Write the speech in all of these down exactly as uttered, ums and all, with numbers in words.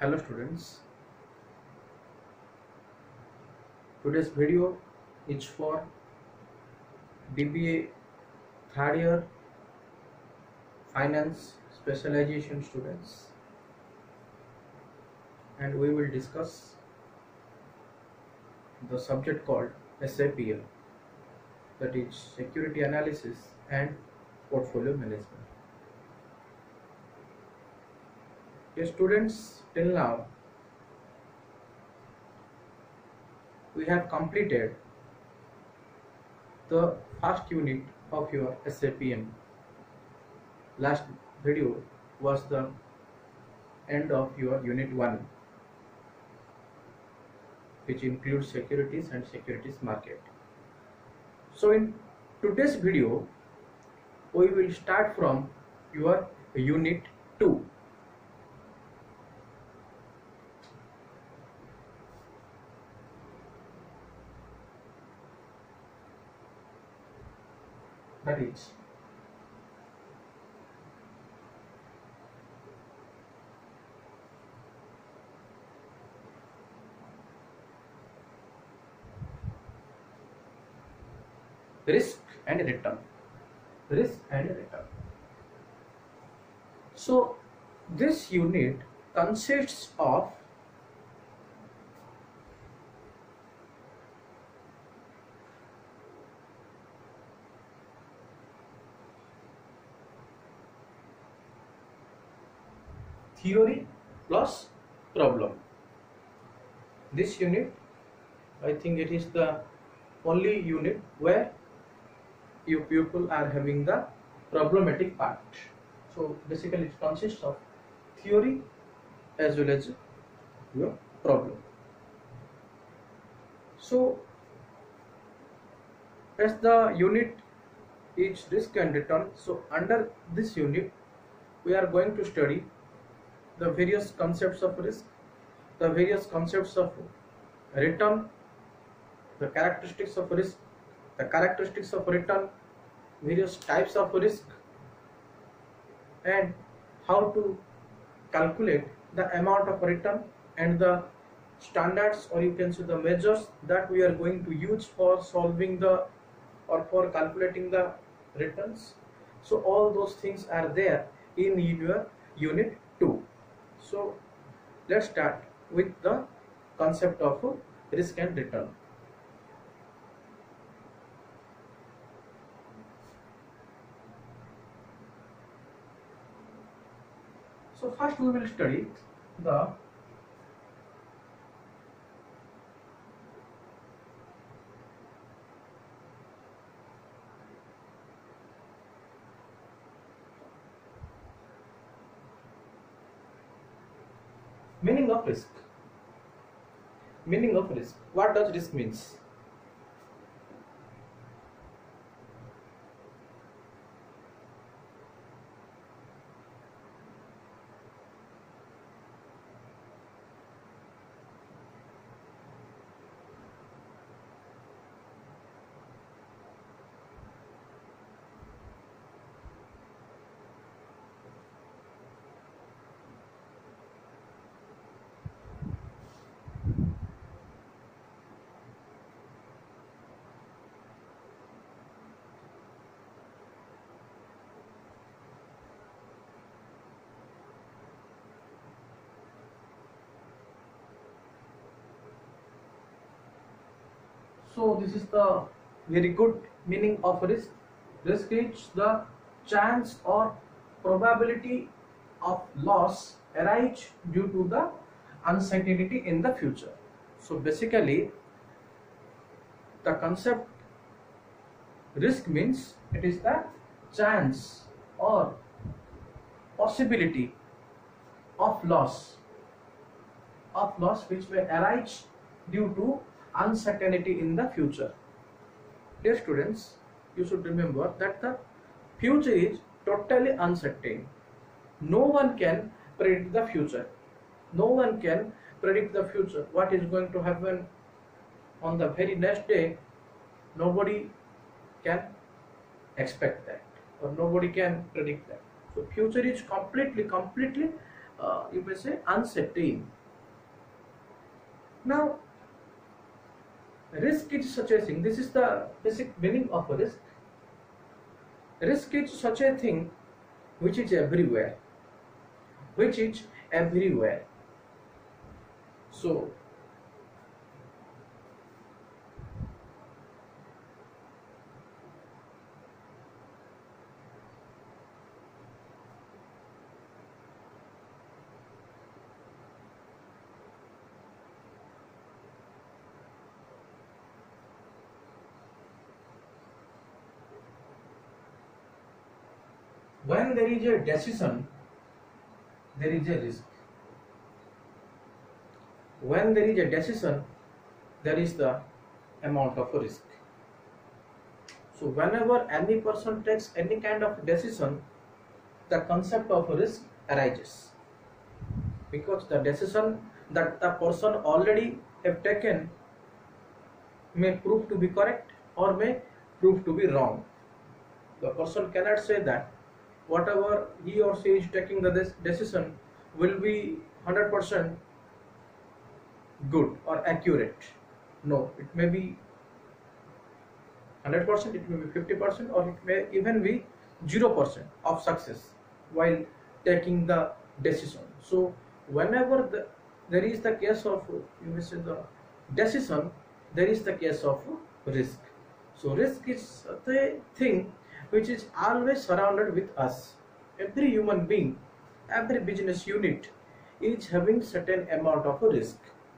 Hello students, today's video is for D B A third year finance specialization students, and we will discuss the subject called S A P L, that is security analysis and portfolio management. Yes, students, till now we have completed the first unit of your S A P M. Last video was the end of your unit one, which includes securities and securities market. So in today's video we will start from your unit two. That is risk and return. Risk and return. So this unit consists of theory plus problem. This unit, I think it is the only unit where you people are having the problematic part. So basically it consists of theory as well as your problem. So as the unit is risk and return, so under this unit we are going to study the various concepts of risk, the various concepts of return, the characteristics of risk, the characteristics of return, various types of risk, and how to calculate the amount of return and the standards, or you can say the measures that we are going to use for solving the or for calculating the returns. So all those things are there in your unit two. So let's start with the concept of risk and return. So first we will study the meaning of risk. Meaning of risk. What does risk means? So this is the very good meaning of risk. Risk is the chance or probability of loss arise due to the uncertainty in the future. So basically the concept risk means it is the chance or possibility of loss of loss which may arise due to uncertainty in the future. Dear students, you should remember that the future is totally uncertain. No one can predict the future. No one can predict the future. What is going to happen on the very next day, nobody can expect that, or nobody can predict that. So future is completely, completely uh, you may say uncertain. Now, risk is such a thing. This is the basic meaning of a risk. Risk is such a thing which is everywhere, which is everywhere. So, when there is a decision, there is a risk. When there is a decision, there is the amount of risk. So whenever any person takes any kind of decision, the concept of risk arises, because the decision that the person already have taken may prove to be correct or may prove to be wrong. The person cannot say that whatever he or she is taking the decision will be one hundred percent good or accurate. No, it may be one hundred percent, it may be fifty percent, or it may even be zero percent of success while taking the decision. So whenever the, there is the case of, you may say, the decision, there is the case of risk. So risk is the thing which is always surrounded with us. Every human being, every business unit is having certain amount of a risk.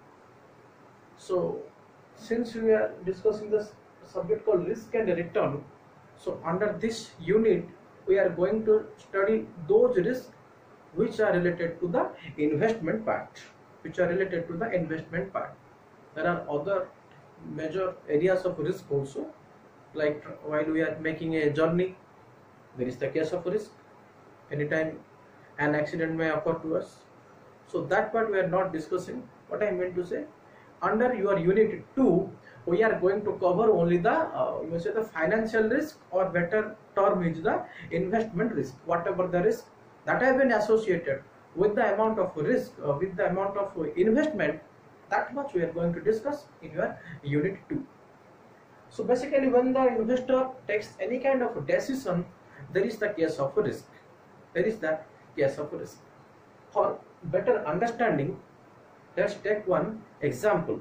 So since we are discussing this subject called risk and return, so under this unit we are going to study those risks which are related to the investment part, which are related to the investment part. There are other major areas of risk also, like while we are making a journey, there is the case of risk. Anytime an accident may occur to us, so that part we are not discussing. What I meant to say, under your unit two, we are going to cover only the uh, you may say the financial risk, or better term is the investment risk. Whatever the risk that have been associated with the amount of risk, uh, with the amount of investment, that much we are going to discuss in your unit two. So basically, when the investor takes any kind of decision, there is the case of risk. There is the case of risk. For better understanding, let's take one example.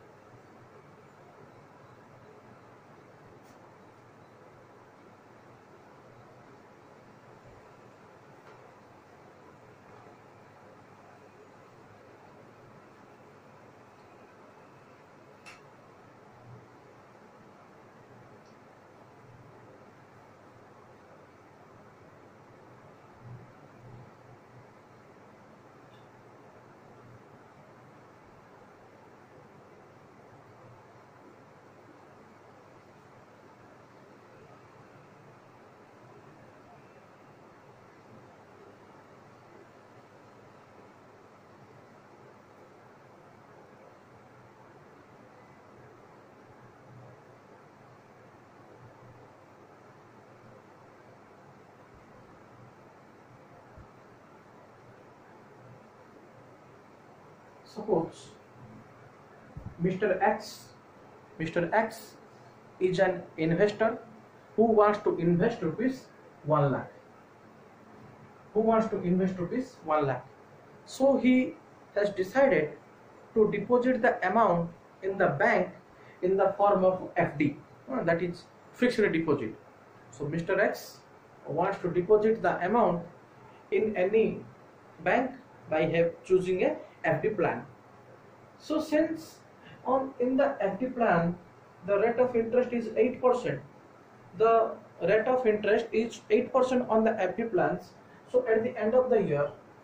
Suppose Mister X, Mister X is an investor who wants to invest rupees one lakh. Who wants to invest rupees one lakh. So he has decided to deposit the amount in the bank in the form of F D, uh, that is fixed deposit. So Mister X wants to deposit the amount in any bank by have choosing a F D plan. So since on in the F D plan the rate of interest is eight percent, the rate of interest is eight percent on the F D plans. So at the end of the year,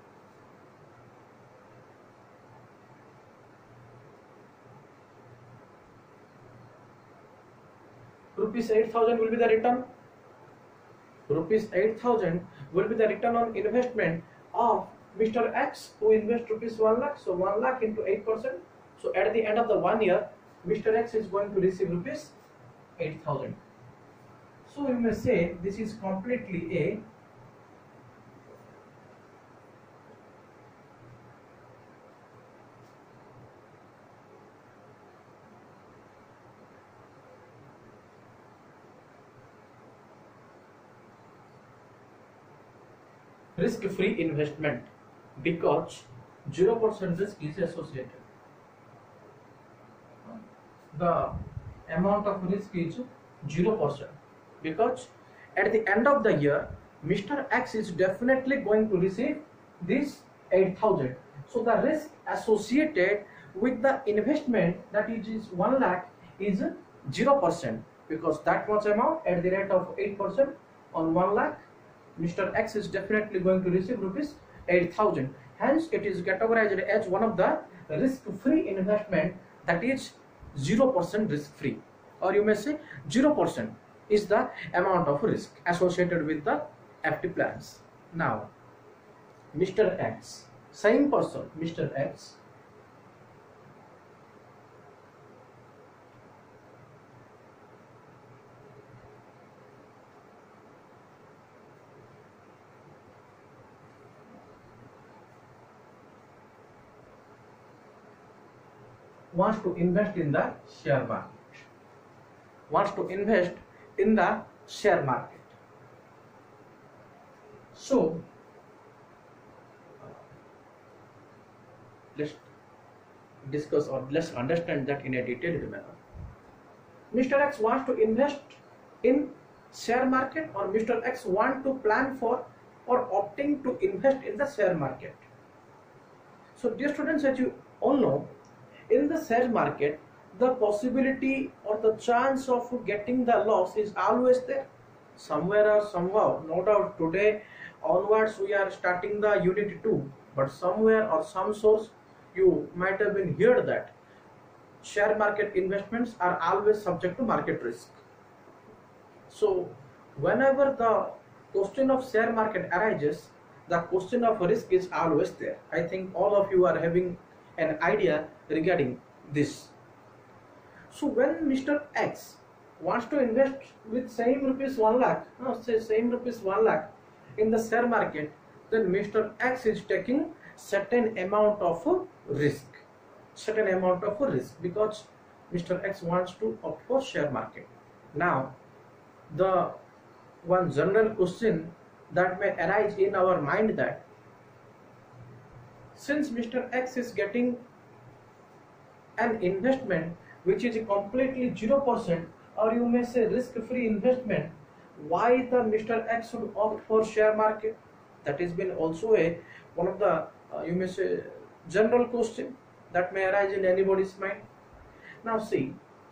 rupees eight thousand will be the return. Rupees eight thousand will be the return on investment of Mister X, who invests rupees one lakh. So one lakh into eight percent. So at the end of the one year, Mister X is going to receive rupees eight thousand. So you may say this is completely a risk-free investment because zero percent risk is associated. The amount of risk is zero percent because at the end of the year Mister X is definitely going to receive this eight thousand. So the risk associated with the investment, that is one lakh, is zero percent because that much amount at the rate of eight percent on one lakh, Mister X is definitely going to receive rupees eight thousand. Hence it is categorized as one of the risk-free investment, that is zero percent risk-free, or you may say zero percent is the amount of risk associated with the F D plans. Now Mister X, same person, Mister X, wants to invest in the share market, wants to invest in the share market. So let's discuss or let's understand that in a detailed manner. Mister X wants to invest in share market, or Mister X want to plan for or opting to invest in the share market. So dear students, as you all know, in the share market the possibility or the chance of getting the loss is always there, somewhere or somehow. No doubt today onwards we are starting the unit two, but somewhere or some source you might have been heard that share market investments are always subject to market risk. So whenever the question of share market arises, the question of risk is always there. I think all of you are having an idea regarding this. So when Mister X wants to invest with same rupees one lakh, no, say same rupees one lakh in the share market, then Mister X is taking certain amount of risk, certain amount of risk because Mister X wants to opt for share market. Now the one general question that may arise in our mind, that since Mister X is getting an investment which is completely zero percent, or you may say risk-free investment, why the Mister X should opt for share market? That has been also a one of the uh, you may say general question that may arise in anybody's mind. Now see,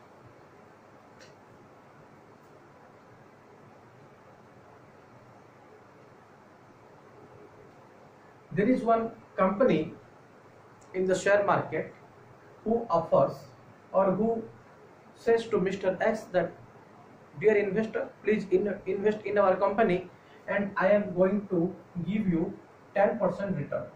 there is one company in the share market who offers or who says to Mister X that, dear investor, please in, invest in our company and I am going to give you ten percent return.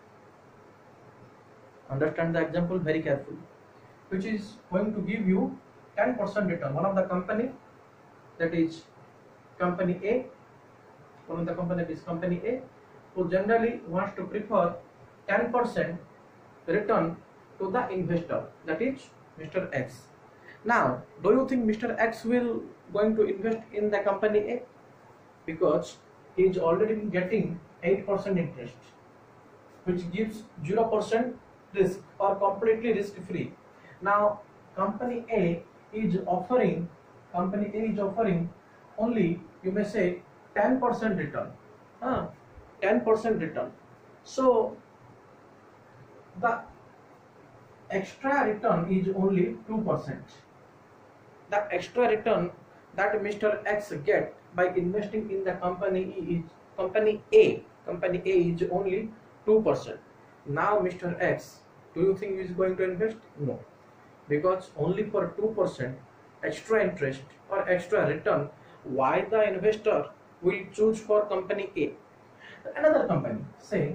Understand the example very carefully, which is going to give you ten percent return. One of the company, that is company A, one of the company that is company A, who generally wants to prefer ten percent return to the investor, that is Mister X. Now, do you think Mister X will going to invest in the company A? Because he is already getting eight percent interest, which gives zero percent risk or completely risk free. Now, company A is offering, company A is offering only, you may say, ten percent return. Huh? ten percent return. So the extra return is only two percent. The extra return that Mister X get by investing in the company is company A. Company A is only two percent. Now Mister X, do you think he is going to invest? No, because only for two percent extra interest or extra return, why the investor will choose for company A? Another company, say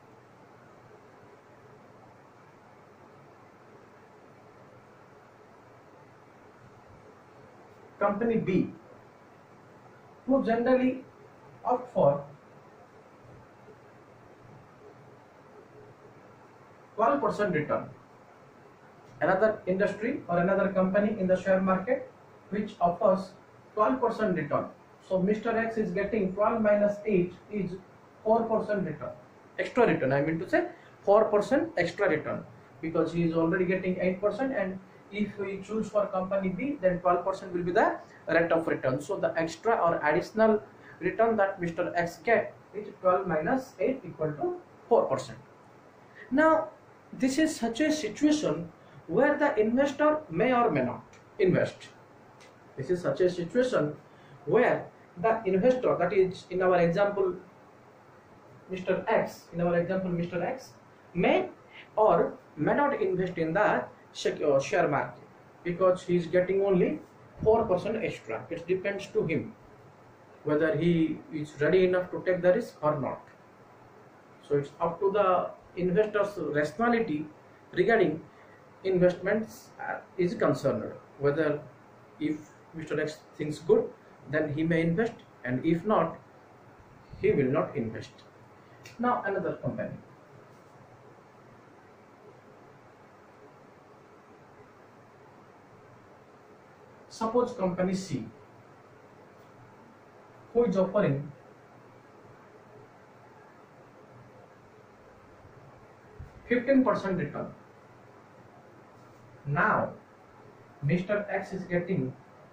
company B, who generally opt for twelve percent return. Another industry or another company in the share market which offers twelve percent return. So Mister X is getting twelve minus eight is four percent return, extra return. I mean to say four percent extra return, because he is already getting eight percent, and if we choose for company B, then twelve percent will be the rate of return. So the extra or additional return that Mister X get is twelve minus eight equal to four percent. Now this is such a situation where the investor may or may not invest. This is such a situation where the investor, that is in our example Mister X, in our example Mister X may or may not invest in the share market, because he is getting only four percent extra. It depends to him whether he is ready enough to take the risk or not. So it's up to the investor's rationality regarding investments uh, is concerned, whether if Mister X thinks good, then he may invest, and if not, he will not invest. Now another company. Suppose company C, who is offering fifteen percent return. Now Mister X is getting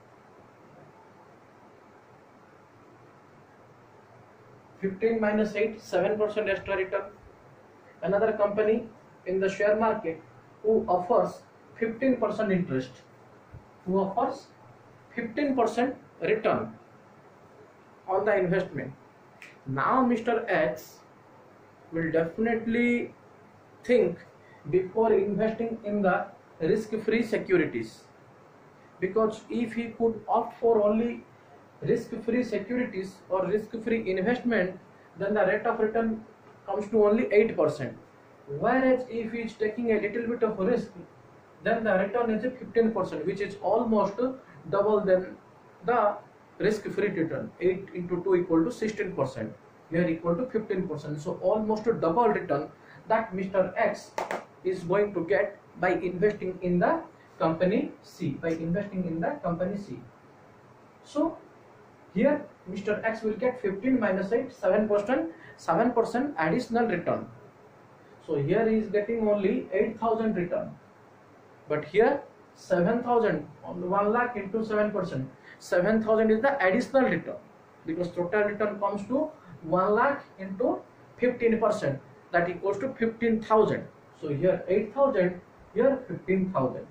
fifteen minus eight, seven percent extra return. Another company in the share market who offers fifteen percent interest, who offers fifteen percent return on the investment. Now Mister X will definitely think before investing in the risk-free securities, because if he could opt for only risk-free securities or risk-free investment, then the rate of return comes to only eight percent. Whereas if he is taking a little bit of risk, then the return is fifteen percent, which is almost double than the risk-free return. eight into two equal to sixteen percent. Here equal to fifteen percent. So almost double return that Mister X is going to get by investing in the company C, by investing in the company C. So here Mister X will get fifteen minus eight, seven percent, seven percent additional return. So here he is getting only eight thousand return, but here seven thousand on one lakh into seven percent, seven thousand is the additional return, because total return comes to one lakh into fifteen percent, that equals to fifteen thousand. So here eight thousand, here fifteen thousand.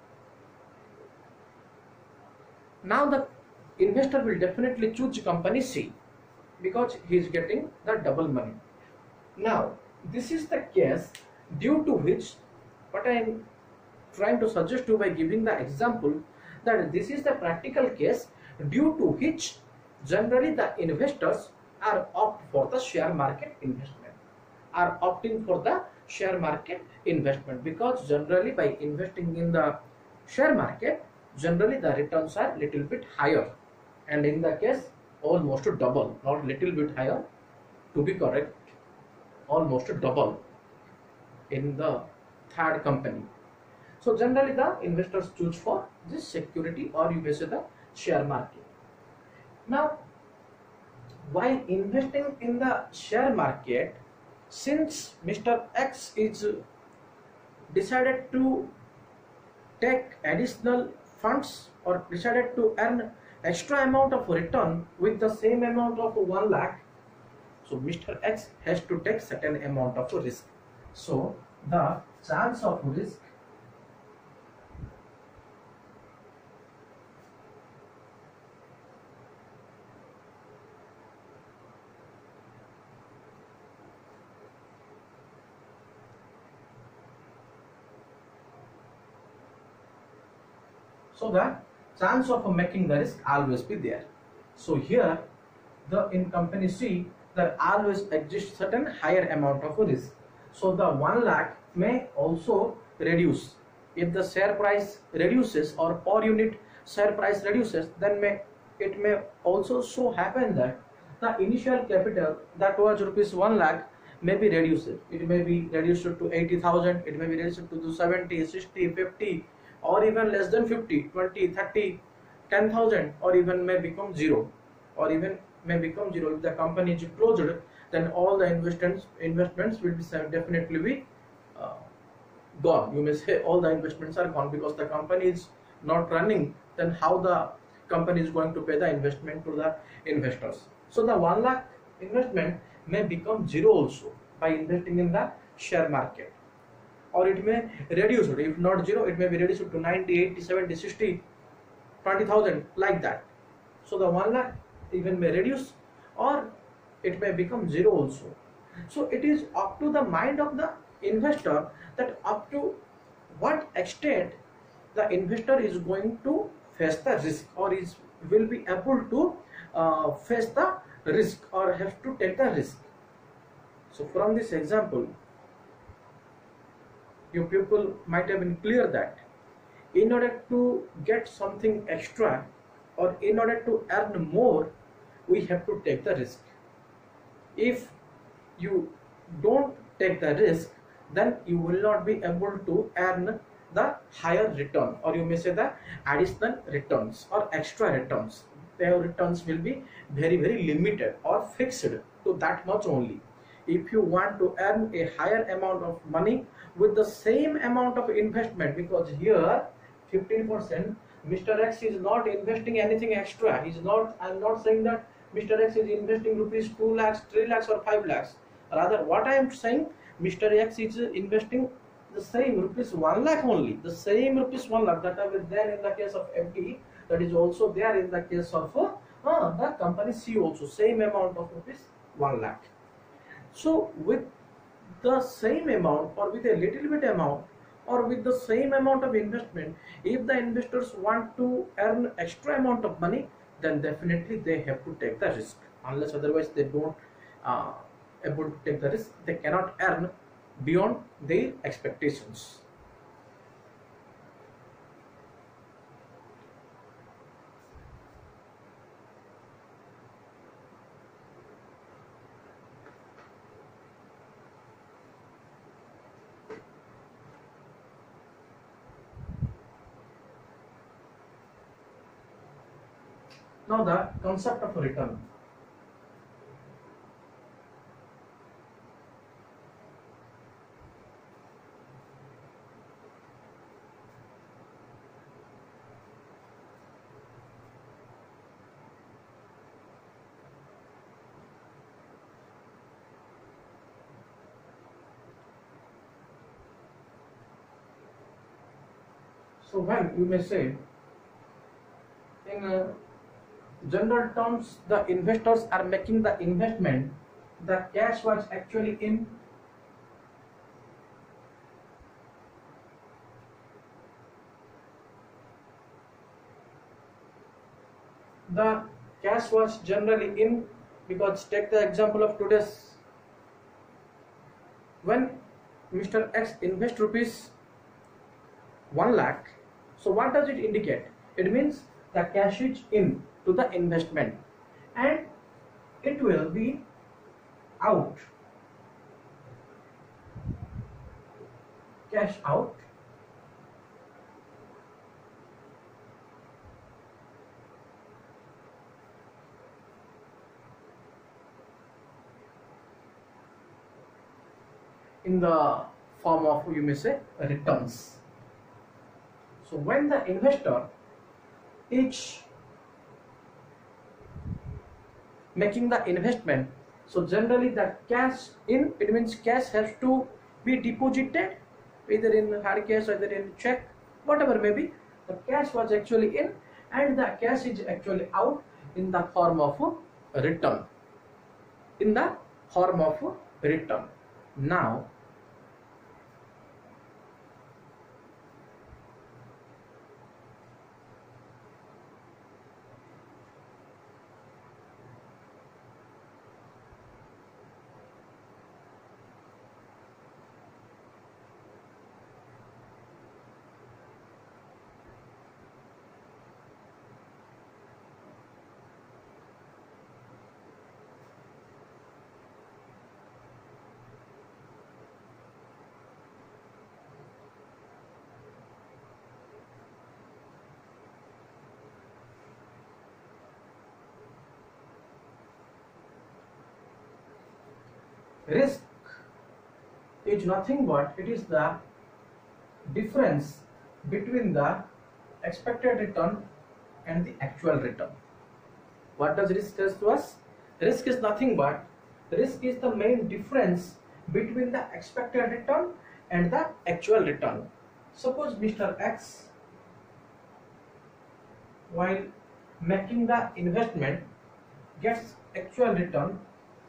Now the investor will definitely choose company C, because he is getting the double money. Now this is the case due to which, what I am trying to suggest to by giving the example, that this is the practical case due to which generally the investors are opt for the share market investment, are opting for the share market investment, because generally by investing in the share market, generally the returns are little bit higher, and in the case almost double, not little bit higher, to be correct, almost double in the third company. So generally the investors choose for this security, or you may say the share market. Now while investing in the share market, since Mister X is decided to take additional funds or decided to earn extra amount of return with the same amount of one lakh, so Mister X has to take certain amount of risk. So the chance of risk so the chance of making the risk always be there. So here the in company C, there always exists certain higher amount of risk. So the one lakh may also reduce. If the share price reduces or per unit share price reduces, then may it may also so happen that the initial capital that was rupees one lakh may be reduced. It may be reduced to eighty thousand, it may be reduced to seventy, sixty, fifty, or even less than fifty, twenty, thirty, ten thousand, or even may become zero, or even may become zero. If the company is closed, then all the investments investments will be definitely be uh, gone. You may say all the investments are gone because the company is not running. Then how the company is going to pay the investment to the investors? So the one lakh investment may become zero also by investing in the share market, or it may reduce it. If not zero, it may be reduced to ninety, eighty, seventy, sixty, twenty thousand, like that. So the one lakh even may reduce, or it may become zero also. So it is up to the mind of the investor that up to what extent the investor is going to face the risk, or is will be able to uh, face the risk, or have to take the risk. So from this example, you people might have been clear that in order to get something extra, or in order to earn more, we have to take the risk. If you don't take the risk, then you will not be able to earn the higher return, or you may say the additional returns or extra returns. Their returns will be very very limited or fixed to that much only. If you want to earn a higher amount of money with the same amount of investment, because here fifteen percent, Mister X is not investing anything extra. He's not, I'm not saying that Mister X is investing rupees two lakhs, three lakhs or five lakhs. Rather, what I am saying, Mister X is investing the same rupees one lakh only. The same rupees one lakh that was there in the case of F D, that is also there in the case of uh, uh, the company C also. Same amount of rupees one lakh. So with the same amount, or with a little bit amount, or with the same amount of investment, if the investors want to earn extra amount of money, then definitely they have to take the risk. Unless otherwise they don't uh, able to take the risk, they cannot earn beyond their expectations. Now the concept of return. So when you may say, in uh, general terms, the investors are making the investment, the cash was actually in, the cash was generally in, because take the example of today's, when Mister X invest rupees one lakh, so what does it indicate? It means the cash is in to the investment, and it will be out, cash out, in the form of, you may say, returns. So when the investor is making the investment, so generally the cash in, it means cash has to be deposited either in hard cash, either in check, whatever may be. The cash was actually in, and the cash is actually out in the form of a return, in the form of a return. Now risk is nothing but it is the difference between the expected return and the actual return. What does risk tell to us? Risk is nothing but risk is the main difference between the expected return and the actual return. Suppose Mister X, while making the investment, gets actual return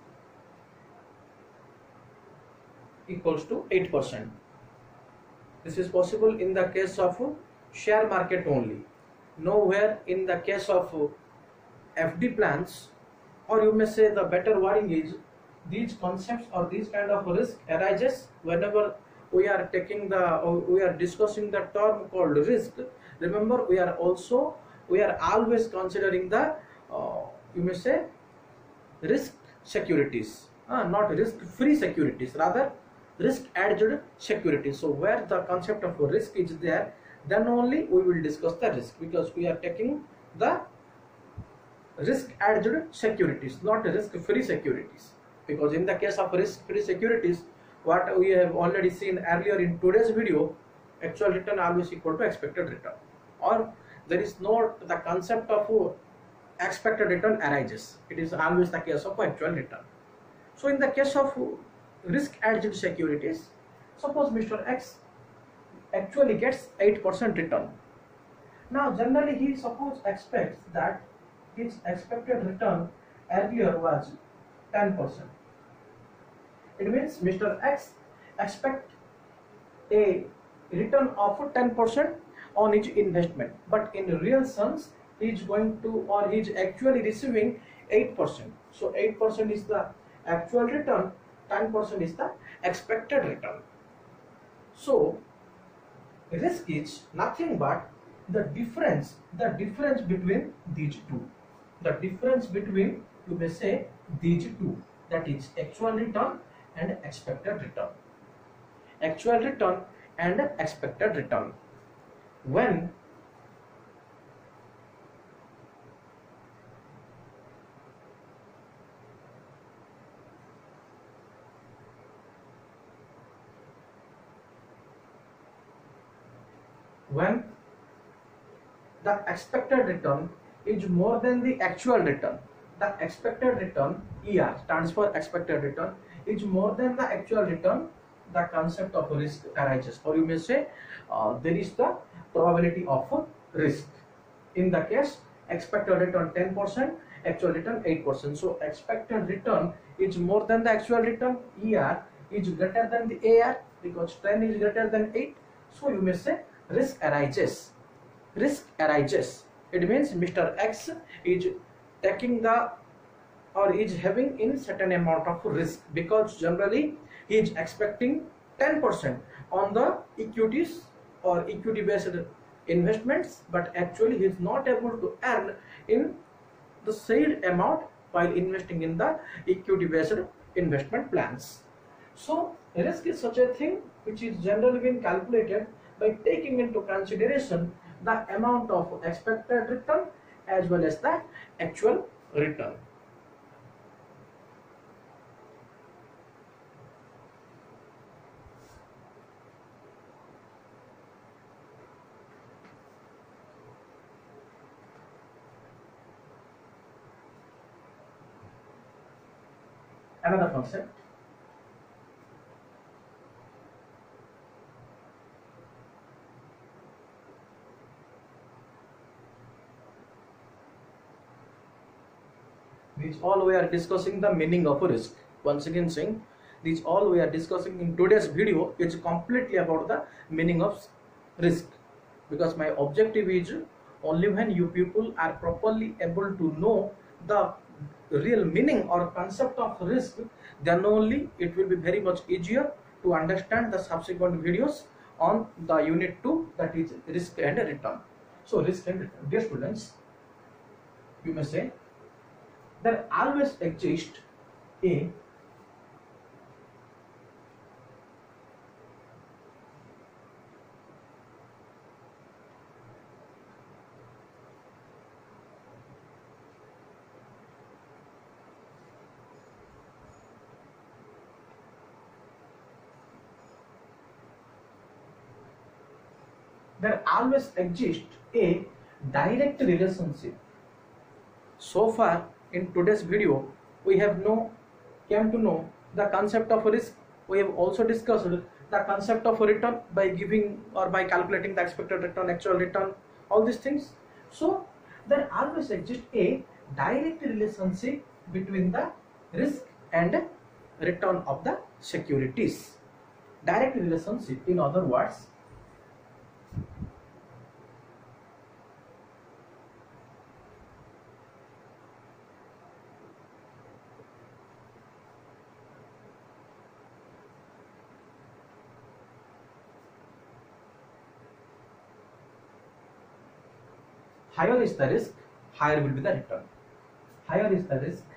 equals to eight percent. This is possible in the case of share market only. Nowhere in the case of F D plans, or you may say the better wording is these concepts or these kind of risk arises whenever we are taking the or we are discussing the term called risk. Remember, we are also we are always considering the uh, you may say risk securities, uh, not risk free securities, rather risk adjusted securities. So where the concept of risk is there, then only we will discuss the risk, because we are taking the risk adjusted securities, not risk free securities. Because in the case of risk free securities, what we have already seen earlier in today's video, actual return always equal to expected return, or there is no the concept of expected return arises. It is always the case of actual return. So in the case of risk adjusted securities, suppose Mister X actually gets eight percent return. Now generally he suppose expects that his expected return earlier was ten percent. It means Mister X expect a return of ten percent on his investment, but in real sense he is going to, or he is actually receiving eight percent. So eight percent is the actual return, ten percent is the expected return. So risk is nothing but the difference, the difference between these two. The difference between, you may say, these two, that is actual return and expected return. Actual return and expected return. When when the expected return is more than the actual return, the expected return E R stands for expected return is more than the actual return, the concept of risk arises, or you may say uh, there is the probability of risk. In the case expected return ten percent, actual return eight percent. So expected return is more than the actual return, E R is greater than the A R, because ten is greater than eight. So you may say risk arises. Risk arises. It means Mister X is taking the or is having in certain amount of risk, because generally he is expecting ten percent on the equities or equity based investments, but actually he is not able to earn in the said amount while investing in the equity based investment plans. So risk is such a thing which is generally being calculated by taking into consideration the amount of expected return as well as the actual return. Another concept, these all we are discussing the meaning of a risk. Once again saying, these all we are discussing in today's video is completely about the meaning of risk, because my objective is only when you people are properly able to know the real meaning or concept of risk, then only it will be very much easier to understand the subsequent videos on the unit two, that is risk and return. So risk and return, dear students, you may say there always exists a there always exists a direct relationship. So far in today's video, we have know came to know the concept of risk. We have also discussed the concept of return by giving or by calculating the expected return, actual return, all these things. So there always exists a direct relationship between the risk and return of the securities. Direct relationship, in other words, higher is the risk, higher will be the return. Higher is the risk,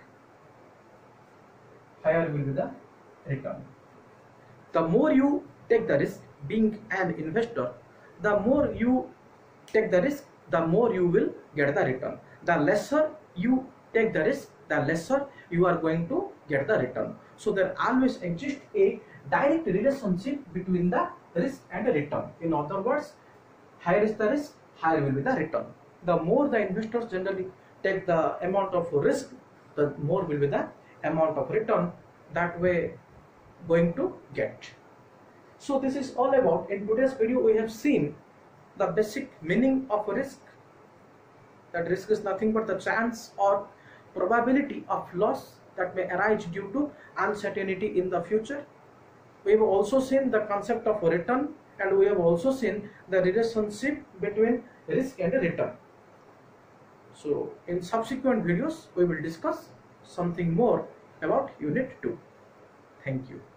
higher will be the return. The more you take the risk, being an investor, the more you take the risk, the more you will get the return. The lesser you take the risk, the lesser you are going to get the return. So there always exists a direct relationship between the risk and the return. In other words, higher is the risk, higher will be the return. The more the investors generally take the amount of risk, the more will be the amount of return that way going to get. So this is all about. In today's video we have seen the basic meaning of risk, that risk is nothing but the chance or probability of loss that may arise due to uncertainty in the future. We have also seen the concept of return, and we have also seen the relationship between risk and return. So in subsequent videos we will discuss something more about unit two. Thank you.